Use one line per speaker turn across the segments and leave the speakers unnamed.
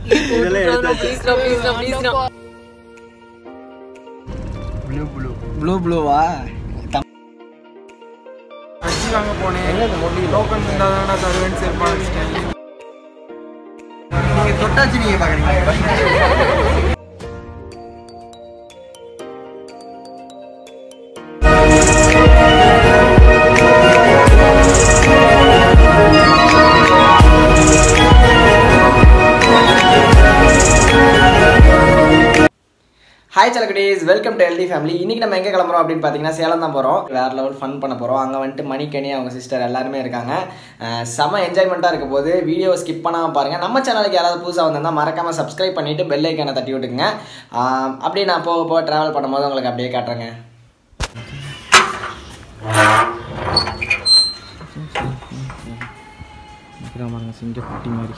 ப்ளூவா
அச்சி வாங்க போனேன். டோக்கன் இருந்தாதான தருவேன்னு செல்பா வச்சிட்டேன். நீங்க தொட்டாச்சி நீங்க பாக்குறீங்க.
ஹாய் செல்லக்குட்டீஸ், வெல்கம் டு எல்டி ஃபேமிலி. இன்றைக்கி நம்ம எங்கே கிளம்புறோம் அப்படின்னு பார்த்தீங்கன்னா சேலம் தான் போகிறோம். வேறு லெவல் ஃபன் பண்ண போகிறோம். அங்கே வந்துட்டு மணிக்கனி அவங்க சிஸ்டர் எல்லாருமே இருக்காங்க. செம என்ஜாய்மெண்ட்டாக இருக்க போது. வீடியோவை ஸ்கிப் பண்ணாமல் பாருங்கள். நம்ம சேனலுக்கு யாராவது புதுசாக வந்திருந்தால் மறக்காமல் சப்ஸ்கிரைப் பண்ணிவிட்டு பெல் ஐக்கானை தட்டி விட்டுக்குங்க. அப்படியே நான் போக ட்ராவல் பண்ணும்போது உங்களுக்கு அப்படியே காட்டுறேங்க. சிங்க குட்டி மாதிரி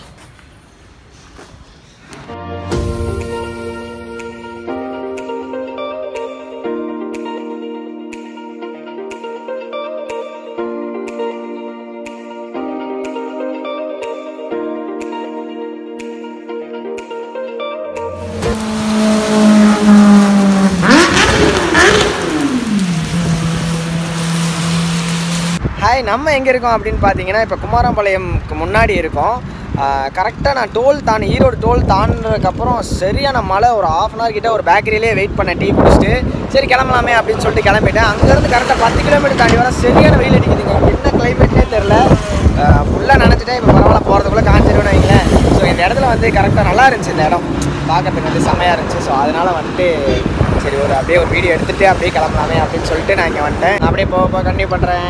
ஹாய், நம்ம எங்கே இருக்கோம் அப்படின்னு பார்த்தீங்கன்னா இப்போ குமாரபாளையம்க்கு முன்னாடி இருக்கோம். கரெக்டாக நான் ஈரோடு டோல் தாண்டினதுக்கப்புறம் சரியான மழை. ஒரு ½ அன் ஹவர் கிட்ட ஒரு பேக்கரியிலே வெயிட் பண்ணேன் டீ குடிச்சிட்டு. சரி கிளம்பலாமே அப்படின்னு சொல்லிட்டு கிளம்பிட்டேன். அங்கேருந்து கரெக்டாக 10 கிலோமீட்டர் தாண்டி வர சரியான வெயில் அடிக்குதுங்க. என்ன கிளைமேட்னே தெரில. ஃபுல்லாக நினச்சிட்டேன். இப்போ பரவாயில்ல, போகிறதுக்குள்ளே காஞ்சிருவேன்னு வைங்களேன். ஸோ இந்த இடத்துல வந்து கரெக்டாக நல்லா இருந்துச்சு. இந்த இடம் பார்க்கறதுக்கு வந்து செம்மையாக இருந்துச்சு. ஸோ அதனால் வந்துட்டு சரி அப்படியே ஒரு வீடியோ எடுத்துகிட்டு அப்படியே கிளம்பலாமே அப்படின்னு சொல்லிட்டு நான் இங்கே வந்துட்டேன். அப்படியே போக கண்டினியூ பண்ணுறேன்.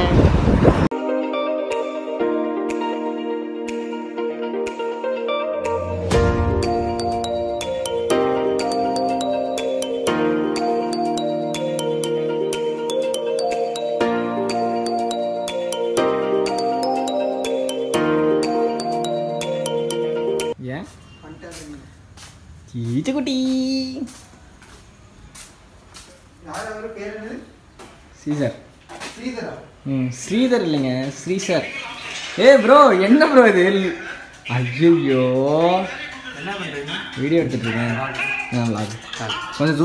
குட்டி ஸ்ரீதர் இல்லைங்க, ஸ்ரீசர். ப்ரோ என்ன ப்ரோ இது? ஐயோ,
என்ன பண்றீங்க?
வீடியோ எடுத்துட்டு இருக்கேன். கொஞ்சம்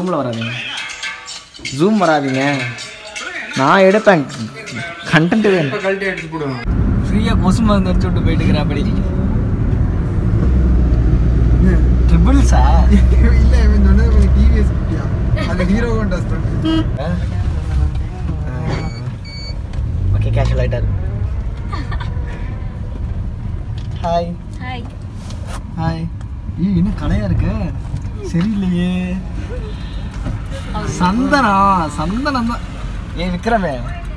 ஜூம் வராதீங்க. நான் எடுப்பேன், கண்டென்ட் வேணும்.
கழட்டி எடுத்து போடுவோம்.
ஃப்ரீயாக கொசு மருந்து அடிச்சு விட்டு போயிட்டு இருக்கிறேன். அப்படி ட்ரிபிள்ஸா?
இல்ல, இவன் சொன்னது கொஞ்சம் டிவிஎஸ் குட்டியா, அந்த ஹீரோ கான்டெஸ்ட்.
ஓகே, கேஷுவல் ஆயிட்டாரு. Hi
hi
hi. இன்னும் கலையா இருக்கு, சரியில்லையே. சந்தனம் தான். விக்ரமே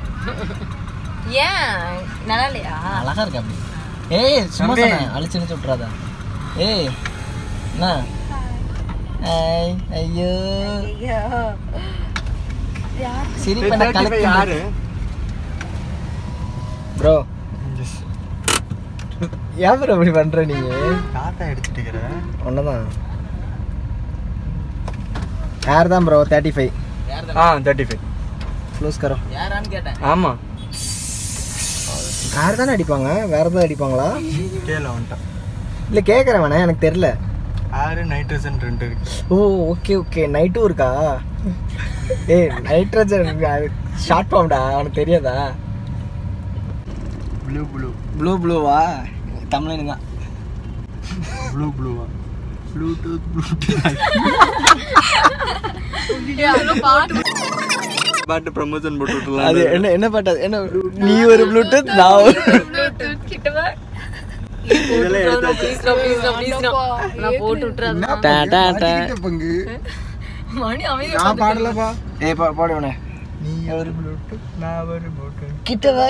ஏன் நல்லா இல்லையா?
அழகா இருக்கு அப்படி. சும்மா அழிச்சு விட்டுறாதா. என்ன? ஐயோ சரி
யாரு
ப்ரோ? ஏன் ப்ரோ இப்படி பண்ற? நீங்க
தாத்தா எடுத்துட்டு இருக்கிற
ஒன்னதான். யார் தான் ப்ரோ? 35.
35
க்ளோஸ் கரோ.
யாரான்னு கேட்டேன்.
ஆமா,
யார் தானே அடிப்பாங்க? வேற எதாவது அடிப்பாங்களா?
கேல வந்துட்டான்.
இல்லை கேட்குறேன் வேணா, எனக்கு தெரில.
ஆறு நைட்ரஜன் 2 இருக்கு.
ஓ ஓகே, நைட்டும் இருக்கா? நைட்ரஜன் ஷார்ட் ஃபார்ம்டா, அவனுக்கு தெரியாதா? ப்ளூவா? தமிழ் தான்.
ப்ளூவா? ப்ளூடூத் பாட்டு ப்ரமோஷன் போட்டு விட்டுலாம்.
அது என்ன பாட்டு? என்ன நீ ஒரு ப்ளூடூத், நான் ஒரு
ப்ளூடூத் கிட்டவா? நான் போட்டு விட்டுறேன்.
பங்கு
மணி அமைதி.
நான் பாடலப்பா.
பாடுவனே.
நீ ஒரு ப்ளூடூத், நான் ஒரு ப்ளூடூத்.
கிட்டவா.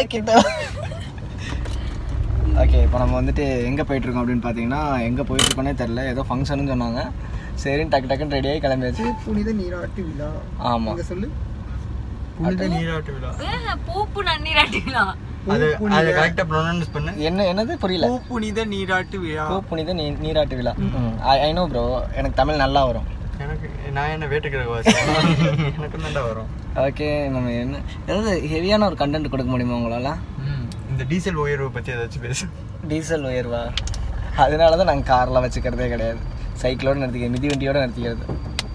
ஓகே, இப்போ நம்ம வந்துட்டு எங்கே போயிட்டுருக்கோம் அப்படின்னு பார்த்தீங்கன்னா, எங்கே போயிட்டுருக்கோன்னே தெரில. ஏதோ ஃபங்க்ஷன்னு சொன்னாங்க. சரின்னு டக்குன்னு ரெடியாகி கிளம்பியாச்சு.
புனித நீராட்டு விழா.
ஆமாம்,
சொல்லு. புனித நீராட்டு விழா.
பூப்பு நன்னீராட்டு விழா.
அது கரெக்ட்டா ப்ரொனவுன்ஸ் பண்ணு.
என்னது புரியல?
புனித நீராட்டு விழா.
புனித நீராட்டு விழா. ஐ நோ ப்ரோ, எனக்கு தமிழ் நல்லா வரும்.
எனக்கு நான் என்ன வேட்டுக்கிற வாசி எனக்கு நல்லா வரும்.
ஓகே, நம்ம ஏதாவது ஹெவியான ஒரு கண்டென்ட் கொடுக்க முடியுமா உங்களால்?
இந்த டீசல் உயர்வை பற்றி ஏதாச்சும் பேசு.
டீசல் உயர்வா? அதனால தான் நாங்கள் கார்லாம் வச்சுக்கிறதே கிடையாது. சைக்கிளோட நிறுத்திக்க, மிதி வண்டியோட நிறுத்திக்கிறது.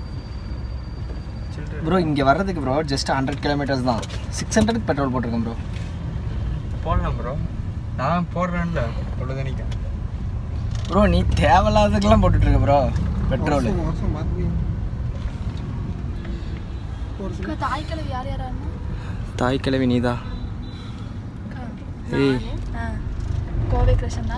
ப்ரோ இங்கே வர்றதுக்கு ப்ரோ ஜஸ்ட் 100 கிலோமீட்டர்ஸ் தான். 600க்கு பெட்ரோல் போட்டிருக்கேன் ப்ரோ.
போடலாம் ப்ரோ, நான் போடுறேன்ல அவ்வளோதானிக்கா.
ப்ரோ நீ தேவையில்லாததுக்கெல்லாம் போட்டுட்ருக்க ப்ரோ பெட்ரோல். தாய் கிழவி நீதா. ஏய்
கோவை கிருஷ்ணா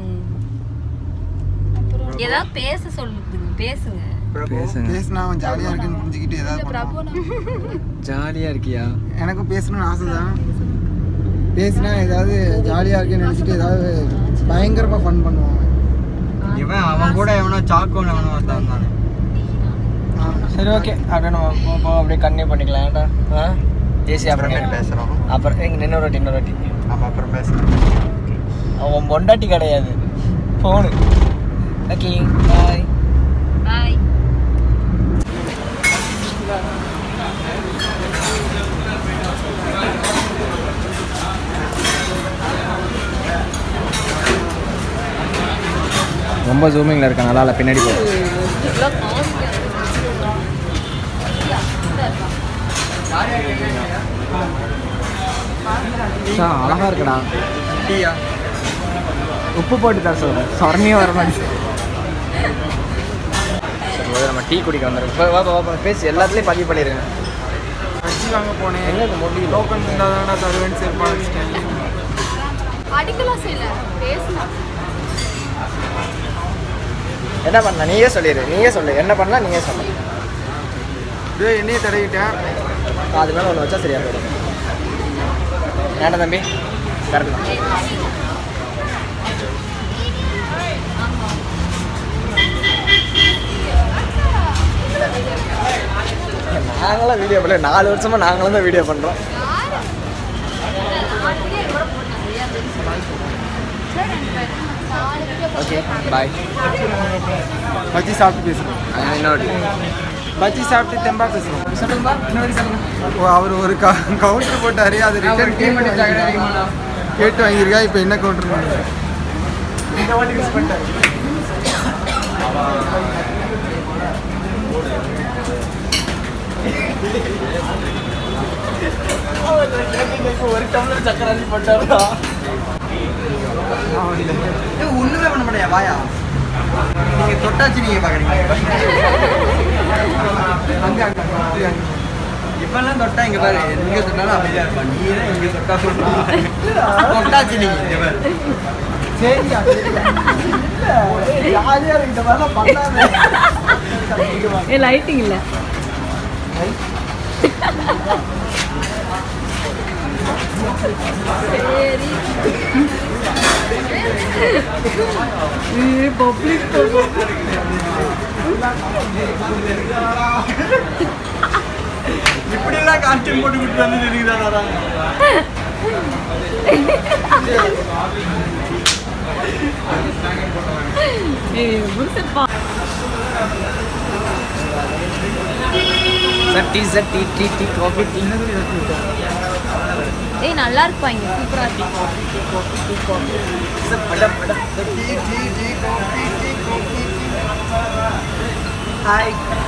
ஏதாவது பேச சொல்லுங்க, பேசுங்க.
பேசினா அவன் ஜாலியாக இருக்குன்னு புரிஞ்சுக்கிட்டு ஏதாவது
ஜாலியாக இருக்கியா?
எனக்கும் பேசணும்னு ஆசை தான். பேசினா ஏதாவது ஜாலியாக இருக்குன்னு நினச்சிட்டு ஏதாவது பயங்கரமாக ஃபன் பண்ணுவாங்க. இவன் அவன் கூட எவனோ சாக்கோன்னு எவனோ வந்தான் தானே.
சரி ஓகே, அப்படியே நம்ம அப்படியே கன்டினியூ பண்ணிக்கலாம். ஏன்டா ஏசி அப்புறம்
பேசுகிறோம்.
அப்புறம் எங்கள் இன்னொரு வாட்டி
நம்ம அப்புறம் பேசுகிறோம்.
அவன் பொண்டாட்டி கிடையாது, ஃபோனு. ஓகே பாய்
பாய்.
ரொம்ப ஜூமிங்கில் இருக்கேன், நல்லா இல்லை. பின்னாடி போ. அழகா இருக்குடா.
டீயா
உப்பு போட்டு தர சொல்கிறேன், சொரணியும் வர மாதிரி. சரி நம்ம டீ குடிக்க வந்துருக்கோம். பேசி எல்லாத்துலேயும் பதிவு பண்ணிடுங்க.
அடிச்சு வாங்க போனேன்.
எங்கே முடியும்?
டோக்கன் இருந்தால் தானே தருவேன்னு சேர்ப்பா வச்சுட்டேன்.
அடிக்கலாம் செய்யல, பேசலாம்.
என்ன பண்ண நீயே சொல்லிடு, நீயே சொல்லு. என்ன பண்ணலாம் நீயே சொல்லு.
இதோ எண்ணெயை தடவிட்டேன்.
அது மேலே ஒன்று வச்சா சரியாக போயிடும். ஏன்டா தம்பி கரெக்ட் தான். நாங்களாம் வீடியோ பண்ணல, 4 வருஷமாக நாங்களும் தான் வீடியோ பண்ணுறோம். Okay bye.
பஜ்ஜி சாப்பிட்டு பேசுகிறோம்.
இன்னொரு
பஜ்ஜி சாப்பிட்டு தெம்பா பேசுகிறோம்.
சொல்லுங்கப்பா, இன்னொரு சொல்லுங்க.
அவர் ஒரு கவுண்டர் போட்டார், அது ரிட்டர்ன் கேட்டு வாங்கியிருக்கா. இப்போ என்ன கவுண்டர் இந்த வாட்டி மிஸ் பண்ணிட்டாரு.
ஒரு டம்ளர் சக்கரை அள்ளி போட்டாரா?
ஒன்றுமே பண்ண மாட்டேயா வாயா. நீங்கள் தொட்டாச்சு நீங்கள் பார்க்குறீங்க. அங்கே இப்பெல்லாம் தொட்டா இங்கே பாரு, எங்கே தொட்டாலும் அமைதியாக இருப்பான். நீ தான் இங்கே தொட்டா தொட்டாச்சு நீங்கள். சரியா
ஜாலியாக இருக்கு. இந்த மாதிரிலாம் பண்ணாத.
லைட்டிங் இல்லை. பப்ளிக்
இப்படிலாம் காஸ்டியூம் போட்டு விட்டு வந்து தெரியுதா?
Tea tea tea coffee tea.
ஏய் நல்லா இருப்பாங்க, சூப்பரா இருக்கு.
ஹாய்